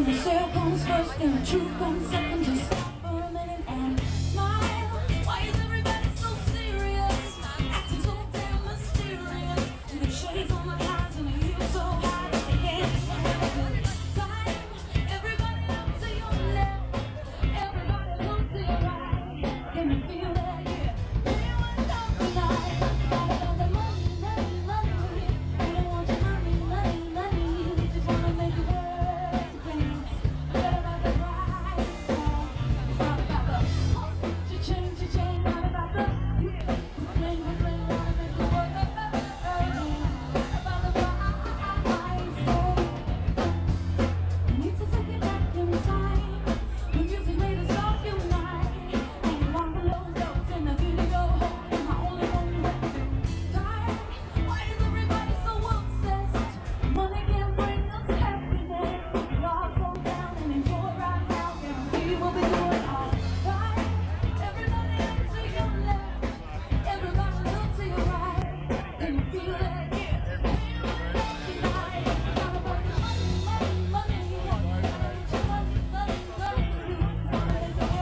And the sale comes first and the truth comes second. Just stop for a minute and smile. Why is everybody so serious? Acting so damn mysterious. With the shades on my eyes and the heels so high that they can't even have a good time. Everybody look to your left, everybody look to your right. Can you feel that? Yeah. Feel it up tonight. All about the money, money, money. We don't want your money, money, money. We just wanna make it work. Forget about the price tag. It's not about the cha-ching, not about the bling, wanna make it work. About the price tag. You need to take it back in time. The music made us all unite. And you want the low notes and the video home. And I only one way to die. Why is everybody so obsessed? Money can bring us happiness. We all slow down and enjoy right now. Guarantee we'll be doing all right. Everybody look to your left, everybody look to your right. Can you feel that? Yeah. Feel it up tonight. Not about the money, money, money. Not about your money, money, money. Wanna make the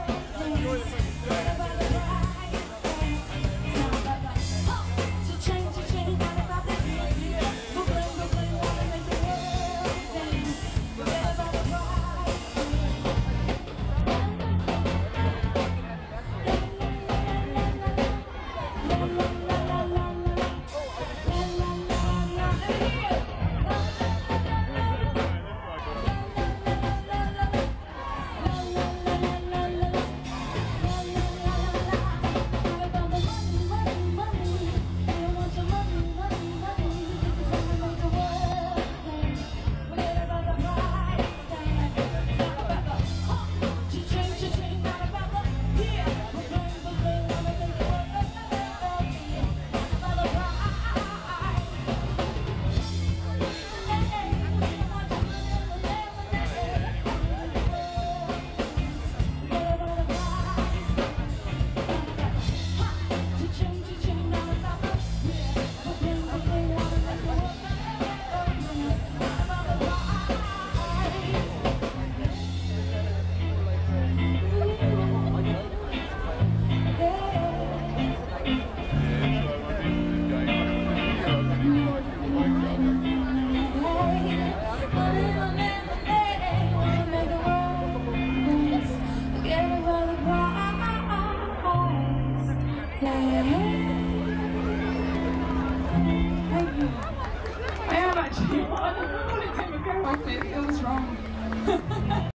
world dance. Not about the price tag. Not about the cha-ching, not about the bling, wanna make the world dance. Forget about the price I am actually. I wanted to go like this. It was wrong.